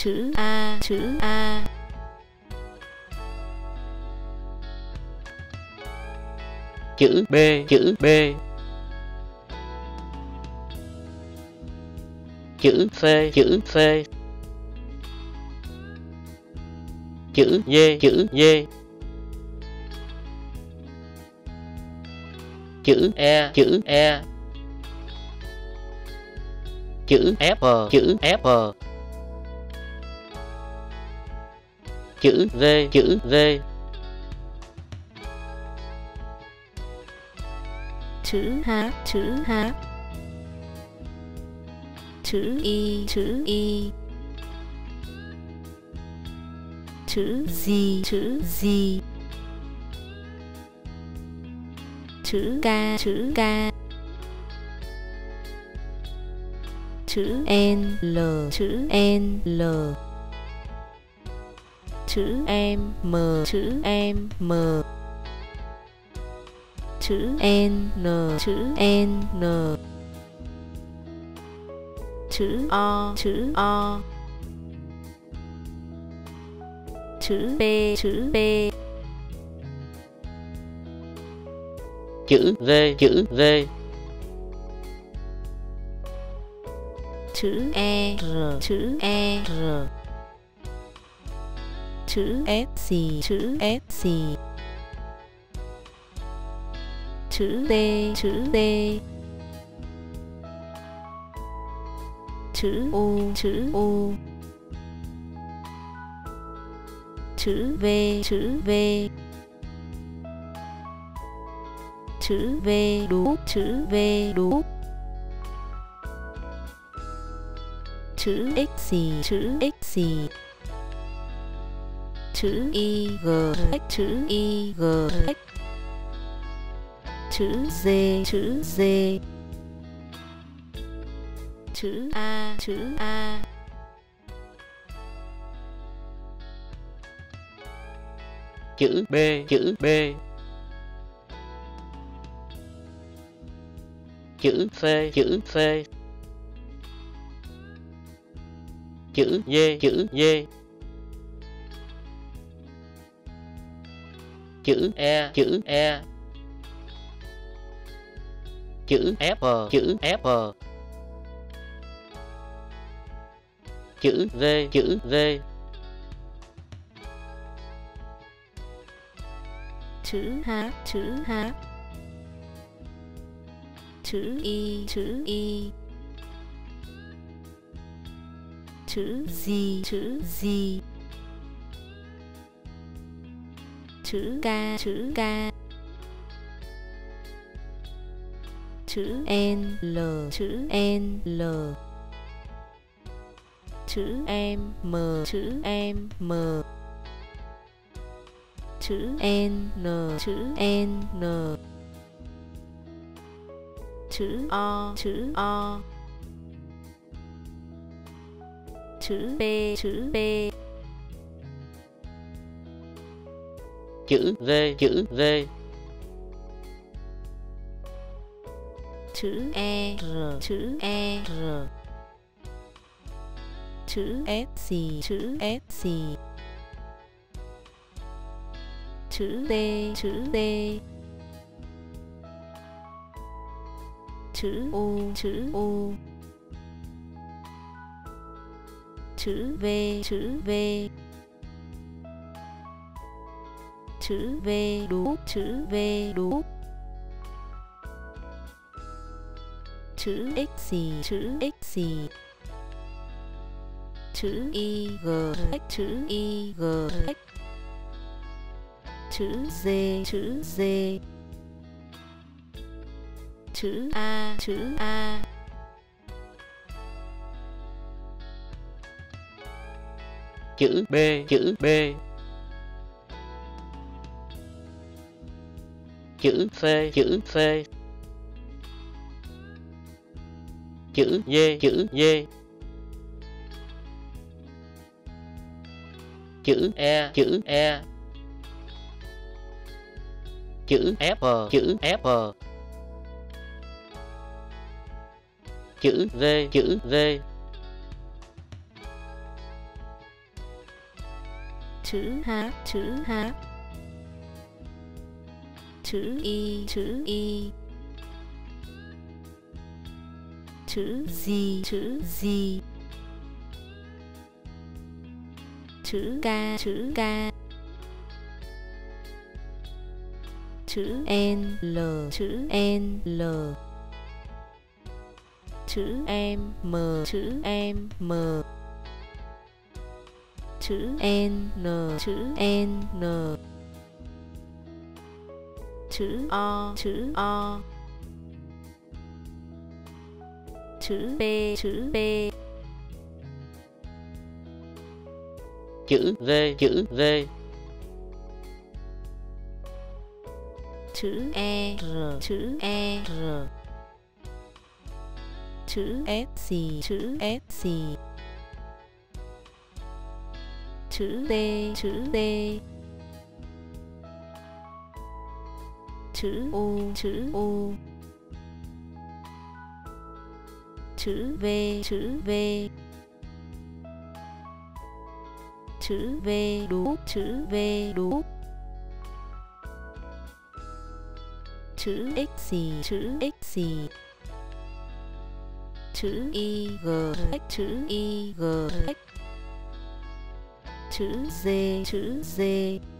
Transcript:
chữ A, chữ A. Chữ B, chữ B. Chữ C, chữ C. Chữ D, chữ D. Chữ E, chữ E. Chữ F, chữ F. Chữ V, chữ V. Chữ H, chữ H. Chữ Y, chữ Y. Chữ Z, chữ Z. Chữ K, chữ K. Chữ N, L, chữ N, L. Chữ M, chữ M. Chữ N, chữ N. Chữ O, chữ O. Chữ P, chữ P. Chữ V, chữ V. Chữ E, R, chữ E, R. Chữ S, chữ S. Chữ T, chữ T. Chữ U, chữ U. Chữ V, chữ V. Chữ V đúc, chữ V đúc. Chữ X, chữ X. Chữ Y, G, chữ Y, G. Chữ Z, chữ Z. Chữ A, chữ A. Chữ B, chữ B. Chữ C, chữ C. Chữ D, chữ D. Chữ E, chữ E. Chữ F, chữ F. Chữ V, chữ V. Chữ H, chữ H. Chữ Y, chữ Y. Chữ Z, chữ Z. Chữ K, chữ K. Chữ N, L, chữ N, L. Chữ M, chữ M. Chữ N, chữ N. Chữ O, chữ O. Chữ P, chữ P. Chữ V, chữ V. Chữ E, R, chữ E, R. Chữ S, chữ S. Chữ T, chữ T. Chữ U, chữ U. Chữ V, chữ V. Chữ V đúc, chữ V đúc. Chữ X, chữ X. Chữ Y, G, chữ Y, G. Chữ Z, chữ Z. Chữ A, chữ A. Chữ B, chữ B. Chữ C, chữ C. Chữ D, chữ D. Chữ E, chữ E. Chữ F, chữ F. Chữ V, chữ V. chữ H, chữ H, chữ Y, chữ Y, chữ Z, chữ Z, chữ K, chữ K, chữ N, L, chữ N, L, chữ M, chữ M, chữ N, chữ N, chữ O, chữ O, chữ P, chữ P, chữ V, chữ V, chữ E, R, chữ E, R, chữ S, chữ S, chữ T, chữ T, chữ U, chữ U, chữ V, chữ V, chữ V đúc, chữ V đúc, chữ X, chữ X, chữ Y, G, chữ Y, G, chữ D, chữ D,